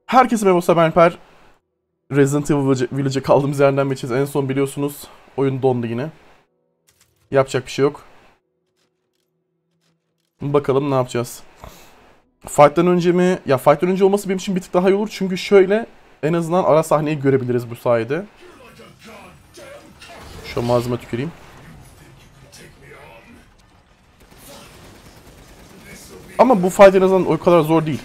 Herkese merhaba, ben Alper. Resident Evil Village'e kaldığımız yerden geçeceğiz. En son biliyorsunuz oyun dondu yine. Yapacak bir şey yok. Bakalım ne yapacağız. Fight'tan önce mi? Ya fight'tan önce olması benim için bir tık daha iyi olur. Çünkü şöyle en azından ara sahneyi görebiliriz bu sayede. Şu malzeme tüküreyim. Ama bu fight en azından o kadar zor değil.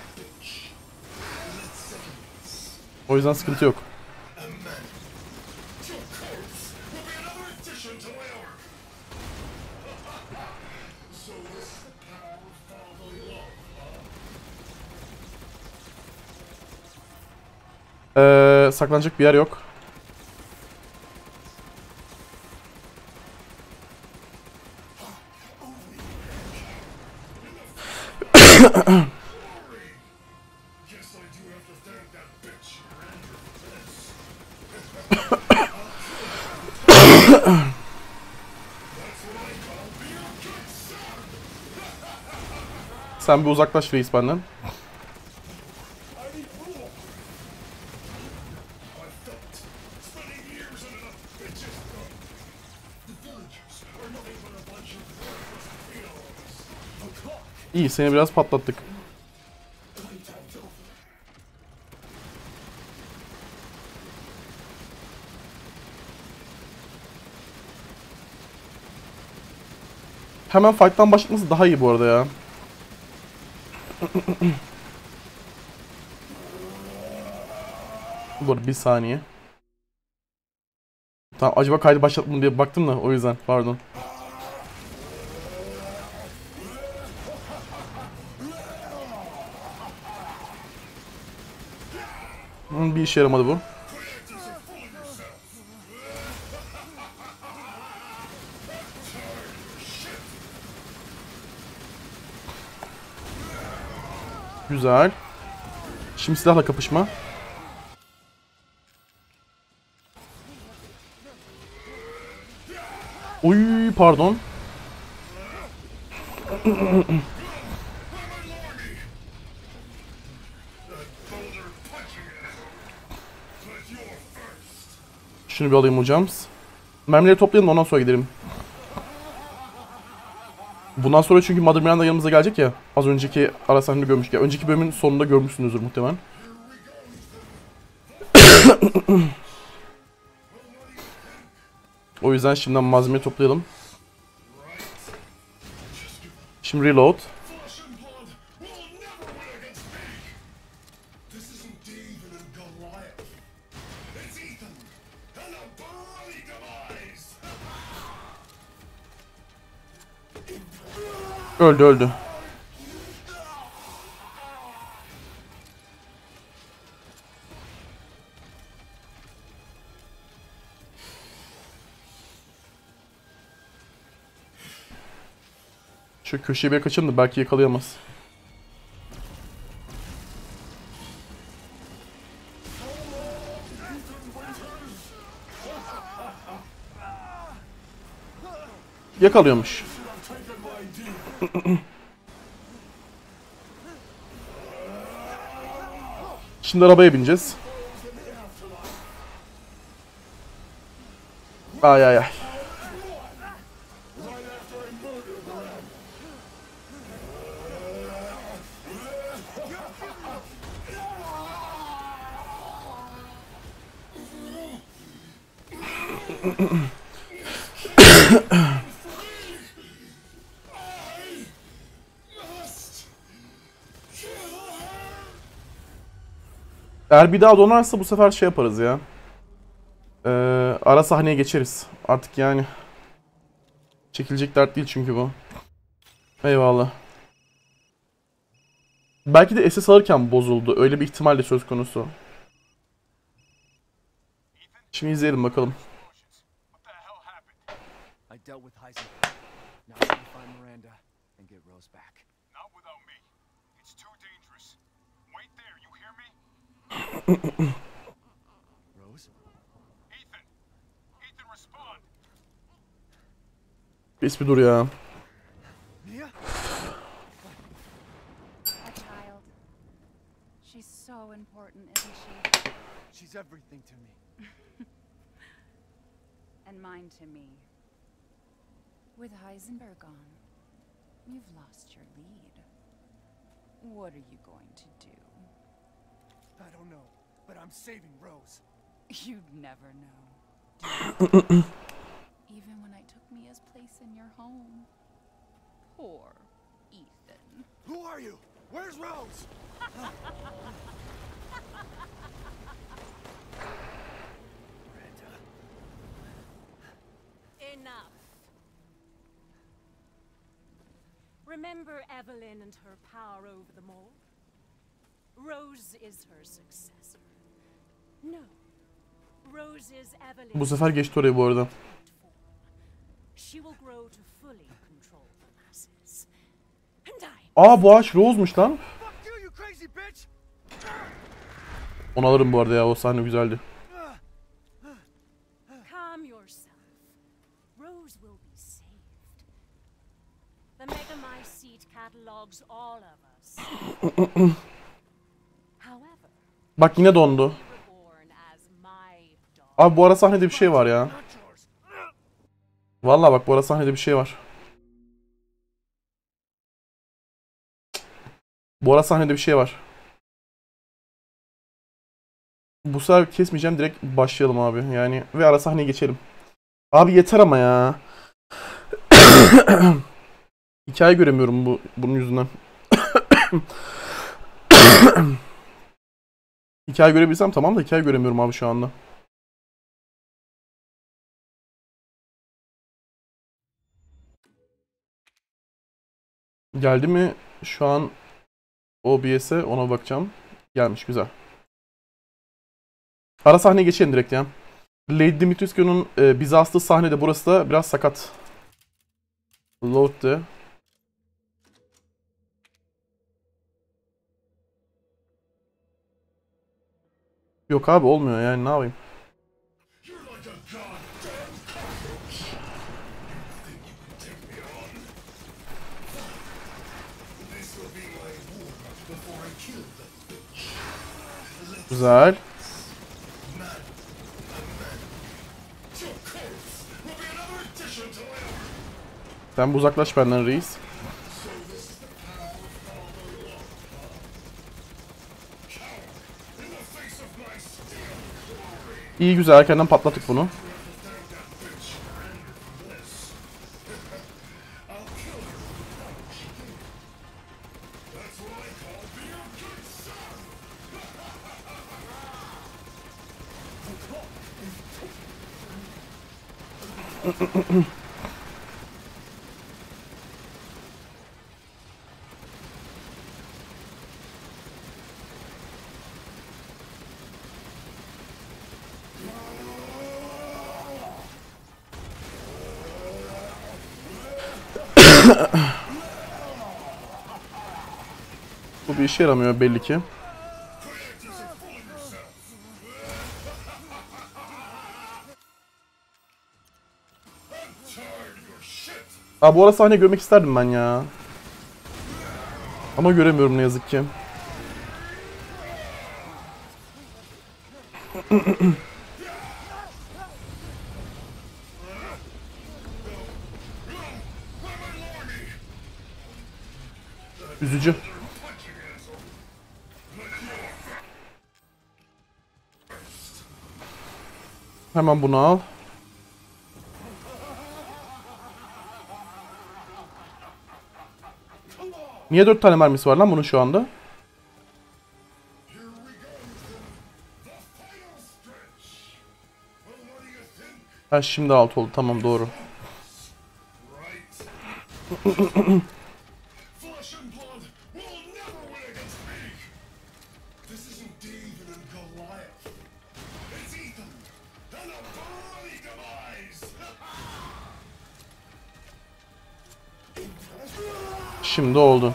O yüzden sıkıntı yok. Saklanacak bir yer yok. Sen bir uzaklaş reis benden. İyi, seni biraz patlattık. Hemen fight'tan başlatması daha iyi bu arada ya. Dur bir saniye. Tamam, acaba kaydı başlatmadım diye baktım da o yüzden pardon. Bir işe yaramadı bu. Güzel. Şimdi silahla kapışma. Uy pardon. Şunu bir alayım hocam. Mermileri toplayalım, ondan sonra gidelim. Bundan sonra çünkü Mother Miranda yanımıza gelecek ya. Az önceki ara sahnede görmüştük. Önceki bölümün sonunda görmüşsünüzdür muhtemelen. O yüzden şimdiden malzemeyi toplayalım. Şimdi reload. Öldü. Şu köşeye bir kaçalım da belki yakalayamaz. Yakalıyormuş. Şimdi arabaya bineceğiz. Ay. Eğer bir daha donarsa bu sefer şey yaparız ya. Ara sahneye geçeriz. Artık yani. Çekilecek dert değil çünkü bu. Eyvallah. Belki de SS alırken bozuldu. Öyle bir ihtimal de söz konusu. Şimdi izleyelim bakalım. Pis bir dur ya. She's so important, isn't she? She's everything to me. And mine to me. With Heisenberg gone, you've lost your lead. What are you going to do? I don't know, but I'm saving Rose. You'd never know. Even when I took Mia's place in your home. Poor Ethan. Who are you? Where's Rose? Enough. Remember Evelyn and her power over them all? Rose is her successor. No. Rose is Evelyn. Bu sefer geçti orayı bu arada. She will grow to fully control the masses. And I. Aa bu ağaç Rose'muş lan. Fuck you, you crazy bitch! Onu alırım bu arada ya, o sahne güzeldi. Calm yourself. Rose will be saved. The Megamycete catalogs all of us. However, Bak yine dondu. reborn as my dog. Abi bu ara sahnede bir şey var ya. Not yours. Vallahi bak bu ara sahnede bir şey var. Bu ara sahnede bir şey var. Bu sefer kesmeyeceğim, direkt başlayalım abi. Yani ve ara sahneye geçelim. Abi yeter ama ya. Hikaye göremiyorum bunun yüzünden. Hikaye görebilsem tamam da hikaye göremiyorum abi şu anda. Geldi mi şu an OBS'e, ona bakacağım. Gelmiş, güzel. Ara sahneye geçelim direkt ya. Lady Dimitrescu'nun bize astığı sahnede, burası da biraz sakat. Load'de. Yok abi olmuyor yani, ne yapayım. Güzel. Sen bu uzaklaş benden reis. İyi güzel, erkenden patlattık bunu. Bu bir işe yaramıyor belli ki. Aa, bu ara sahne görmek isterdim ben ya. Ama göremiyorum ne yazık ki. Üzücü. Hemen bunu al. Niye 4 tane mermisi var lan bunun şu anda? Ha, şimdi 6 oldu, tamam, doğru. Şimdi oldu.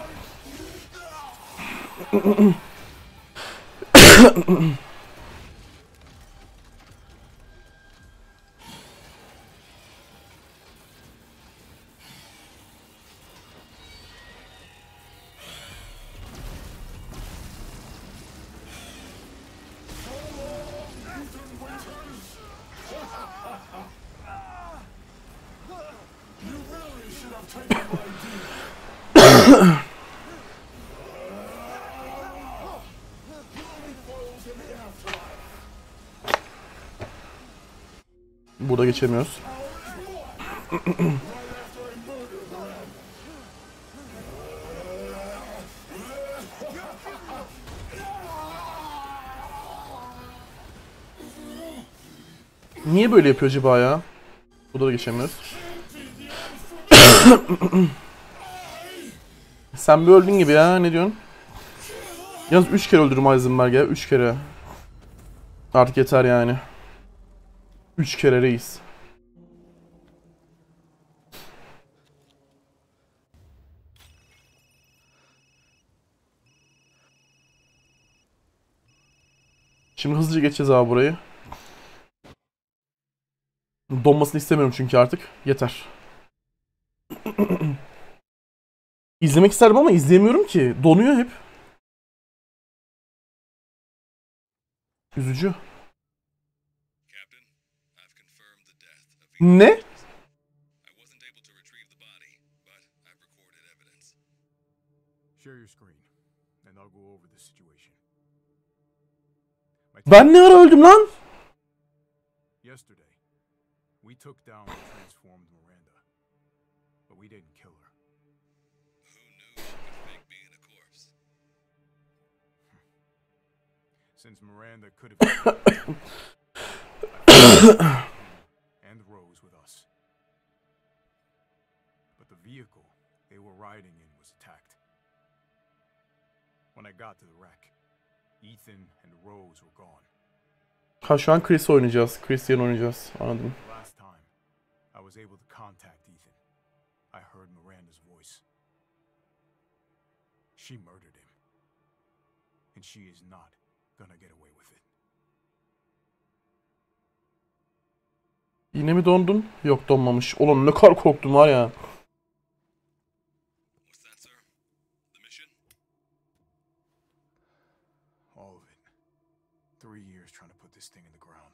Burada geçemiyoruz. Niye böyle yapıyor acaba ya? Burada da geçemiyoruz. Sen bir öldün gibi ya, ne diyorsun? Yalnız 3 kere öldürdüm Heisenberg ya, 3 kere. Artık yeter yani. 3 kere reis. Şimdi hızlıca geçeceğiz abi burayı. Donmasını istemiyorum çünkü artık. Yeter. İzlemek isterdim ama izleyemiyorum ki. Donuyor hep. Üzücü. Ne? Share your screen, and I'll go over the situation. Ben ne ara öldüm lan? Yesterday, we took down the transformed Miranda, but we didn't kill her. Who knew she could fake being a corpse? Since Miranda could have and Rose with us. But the vehicle they were riding in was attacked. When I got to the wreck, Ethan and Rose were gone. Ha, şu an Chris oynayacağız. Christian oynayacağız. Anladım. The last time I was able to contact Ethan, I heard Miranda's voice. She murdered him. And she is not gonna get away with it. Yine mi dondun? Yok, donmamış. Oğlum ne kadar korktum var ya. What's that, sir? The mission? All of it. 3 years trying to put this thing in the ground.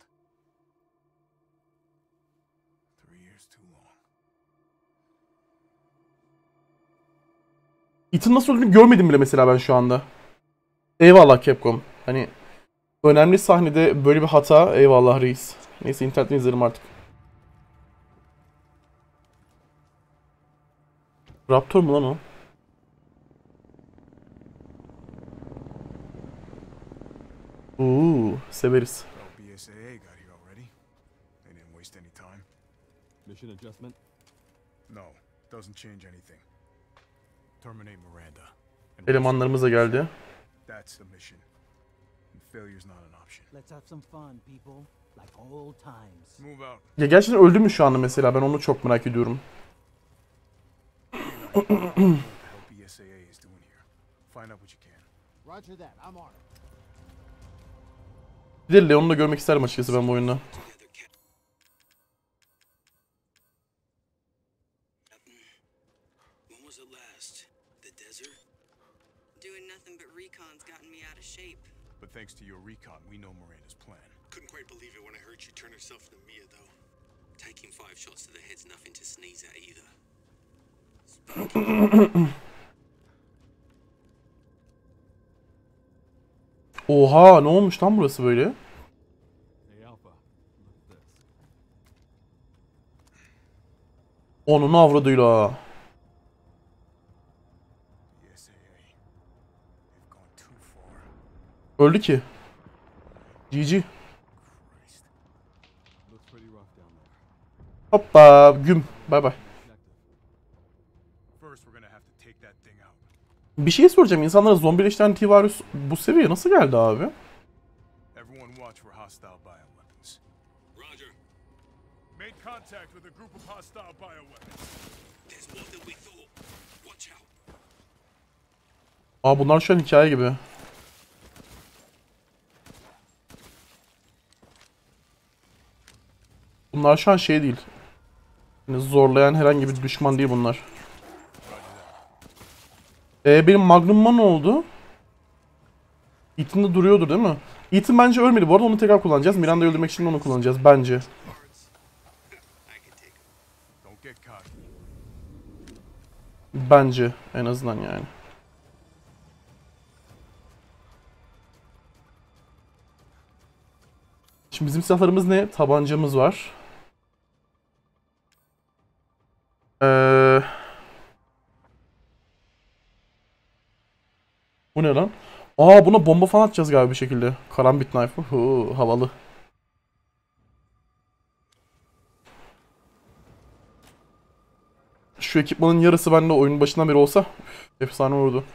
3 years too long. Ethan nasıl öldüğünü görmedim bile mesela ben şu anda. Eyvallah Capcom. Hani önemli sahnede böyle bir hata, eyvallah reis. Neyse, internetten izlerim artık. Raptor mu lan o? Severiz. Well, BSAA got here already. They didn't waste any time. Mission adjustment? No, doesn't change anything. Terminate Miranda. And Elemanlarımız da geldi. that's the mission. And failure's not an option. Let's have some fun, people. Like old times. Move out. Ya gerçekten öldü mü şu anda mesela? Ben onu çok merak ediyorum. What the hell BSAA is doing here? Find out what you can. Roger that. I'm on it. Bir de Leon'u da görmek isterim açıkçası ben bu oyunda. Together, Captain. When was it last? The desert? Doing nothing but recon's gotten me out of shape. But thanks to your recon, we know Miranda's plan. Couldn't quite believe it when I heard she turned herself into Mia, though. Taking 5 shots to the head's nothing to sneeze at either. Oha, ne olmuş lan burası böyle? Hey Alpha, look at this. Onun avradıyla. BSAA. They've gone too far. Öldü ki. GG. Christ. Looks pretty rough down there. Hoppa güm. Bay bay. Objective. First, we're gonna have to take that thing out. Bir şey soracağım. İnsanlara zombileştiren T-Virus bu seviyeye nasıl geldi abi? Everyone watch for hostile bioweapons. Roger. Made contact with a group of hostile bioweapons. There's more than we thought. Watch out. Aa, bunlar şu an hikaye gibi. Bunlar şu an şey değil. Yani zorlayan herhangi bir düşman değil bunlar. Benim Magnum'ma ne oldu? Ethan de duruyordur değil mi? Ethan bence ölmedi. Bu arada onu tekrar kullanacağız. Miranda'yı öldürmek için onu kullanacağız bence. I can take 'em. Don't get cocky. Bence en azından yani. Şimdi bizim silahlarımız ne? Tabancamız var. Bu ne lan? Aa, buna bomba falan atacağız galiba bir şekilde. Karambit knife. Havalı. Şu ekipmanın yarısı bende oyunun başından beri olsa efsane olurdu.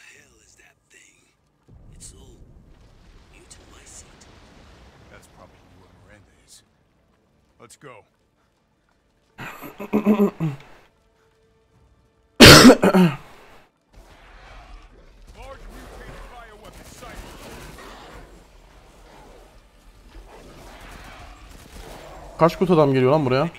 That's probably where Miranda is. Let's go. Large mutated bioweapon sighted. Kaç kurt adam geliyor lan buraya?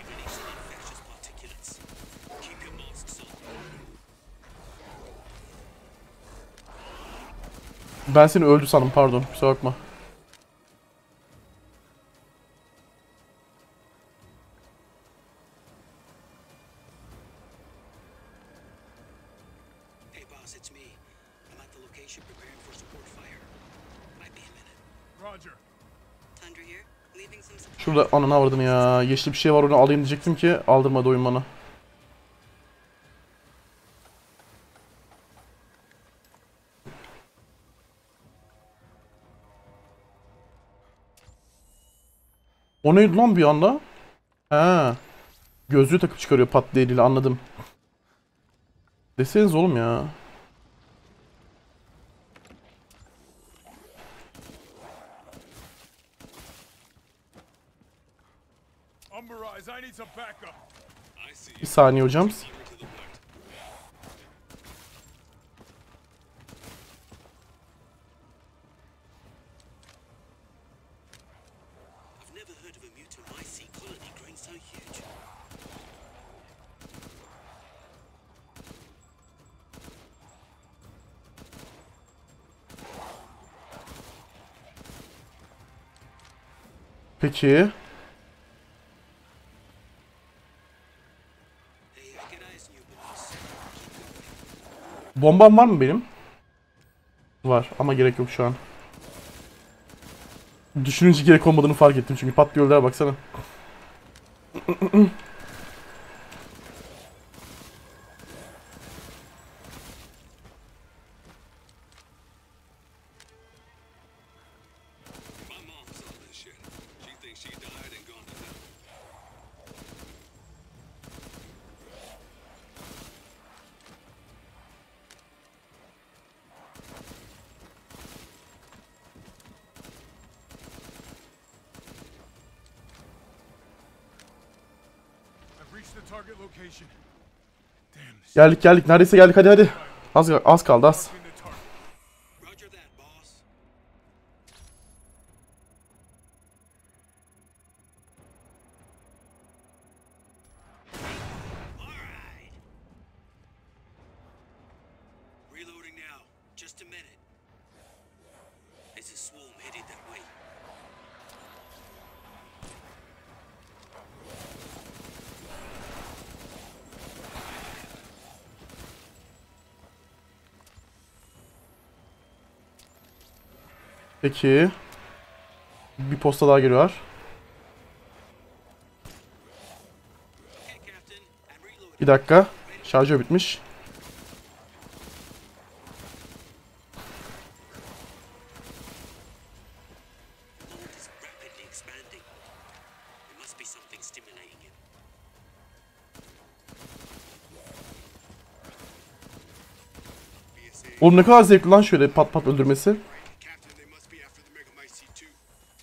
Ben seni öldü sandım, pardon, kusura bakma. Hey boss, it's me. I'm at the location preparing for support fire. Might be a minute. Roger. Tundra here, leaving some supplies. Şurada ananı avradım ya. Yeşil bir şey var, onu alayım diyecektim ki aldırmadı oyun bana. O neydi lan bir anda? He. Gözlüğü takıp çıkarıyor pat diye eliyle, anladım. Deseniz oğlum ya. Umber Eyes, I need some backup. I see Bir you. saniye hocam. Nearer to the point. I've never heard of a mutamycete colony growing so huge. Peki. Hey, I get eyes on you, boss. Bombam var mı benim? Var ama gerek yok şu an. Düşününce gerek olmadığını fark ettim çünkü patlıyorlar, baksana. My mom's all this shit. She thinks she died and gone to hell. I've reached the target location. Damn, this Geldik, neredeyse geldik, hadi. Az kaldı, az. in the target. Roger that, boss. All right. Reloading now. Just a minute. There's a swarm headed that way. Peki. Bir posta daha geliyor. Okay, Captain. I'm reloading. Bir dakika. Şarjör bitmiş. The mold is rapidly expanding. There must be something stimulating it. BSA. Oğlum ne kadar zevkli lan şöyle pat pat öldürmesi. Captain, they must be after the Megamycete too.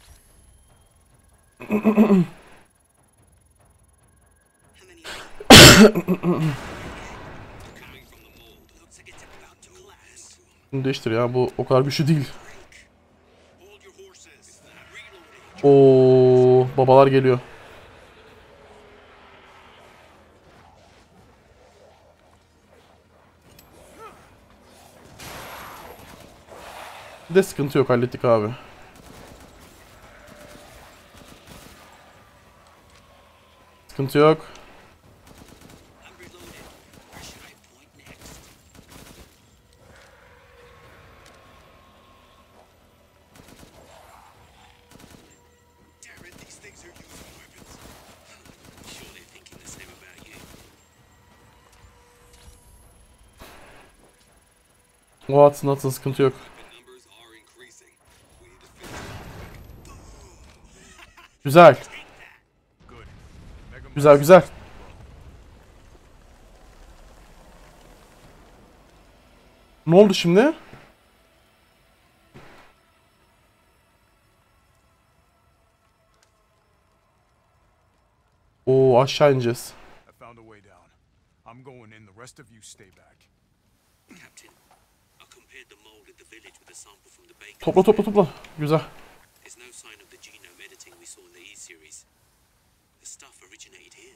How many are there? Coming from the mold. Looks like it's about to collapse. Bunu değiştir ya, bu o kadar güçlü değil. Hold your horses. Reloading. Oo, babalar geliyor. Bir de sıkıntı yok, hallettik abi. Sıkıntı yok. I'm reloaded. Where should I point next? O atsın sıkıntı yok. The numbers are increasing. We need to finish. Güzel. Good. Mega Güzel güzel. Ne oldu şimdi? Oo, aşağı ineceğiz. I found a way down. I'm going in. The rest of you stay back. Captain, I compared the mold at the village with a sample from the bacon. Topla topla topla. Güzel. There's no sign of the genome editing we saw in the E-series. The stuff originated here.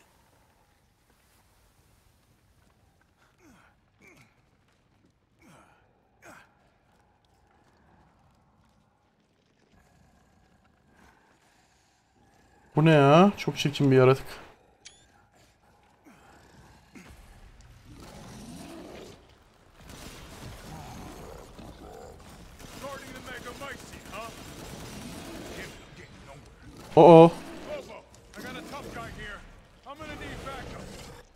Bu ne ya? Çok çirkin bir yaratık. Guarding the Megamycete, huh? Damn it, I'm getting nowhere. Oo. Bobo, I got a tough guy here. I'm gonna need backup.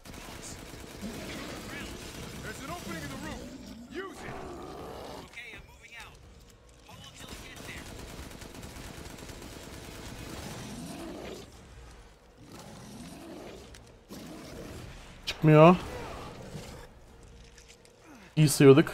There's an opening in the roof. Use it. Okay, I'm moving out. Hold on till I get there. Çıkmıyor. İyi sıyırdık.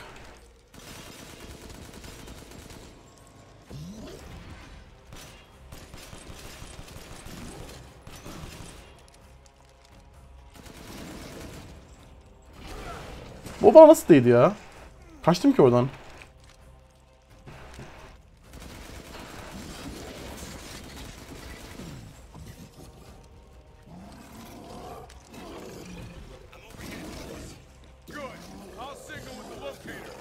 Bu bana nasıl değdi ya? Kaçtım ki oradan. Good. I'll signal with the locator.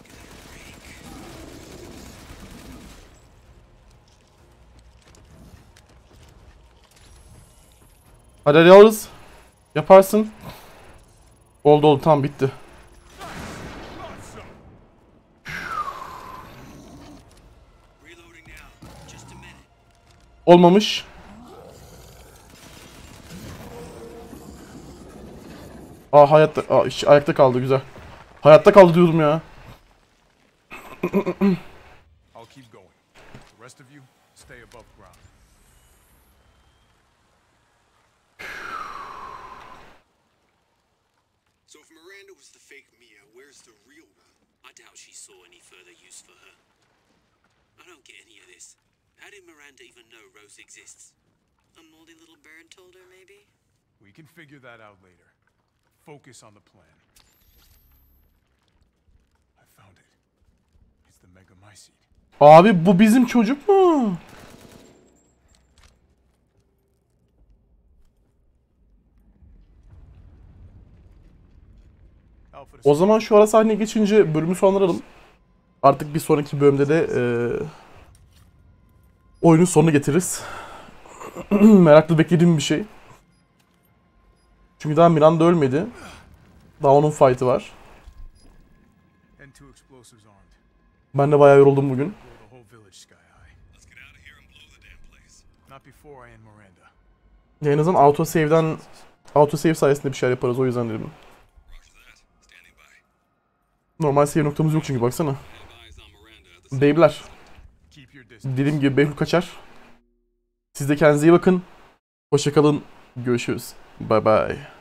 Hadi alırız. Yaparsın. Oldu oldu, tamam bitti. Awesome. Reloading now. Just a minute. Olmamış. Aa hayatta, ayakta kaldı, güzel. Hayatta kaldı diyordum ya. I'll keep going. The rest of you, stay above ground. So if Miranda was the fake Mia, where's the real one? I doubt she saw any further use for her. I don't get any of this. How did Miranda even know Rose exists? A moldy little bird told her, maybe? We can figure that out later. Focus on the plan. I found it. It's the Megamycete. Abi bu bizim çocuk mu? Alpha O zaman şu ara sahneye geçince bölümü sonlandıralım. Artık bir sonraki bölümde de oyunun sonunu getiririz. Meraklı beklediğim bir şey. Çünkü daha Miranda ölmedi. Daha onun fight'ı var. and 2 explosives armed. Ben de bayağı yoruldum bugün. Blow the whole village sky high. Let's get out of here and blow the damn place. Not before I end Miranda. Ya en azından autosave sayesinde bir şeyler yaparız, o yüzden dedim. Roger that. Standing by. Normal save noktamız yok çünkü baksana. Have eyes on Miranda at the Beyler, Keep your distance. dediğim gibi Behlül kaçar. Siz de kendinize iyi bakın. Hoşça kalın. Görüşürüz. Bye bye.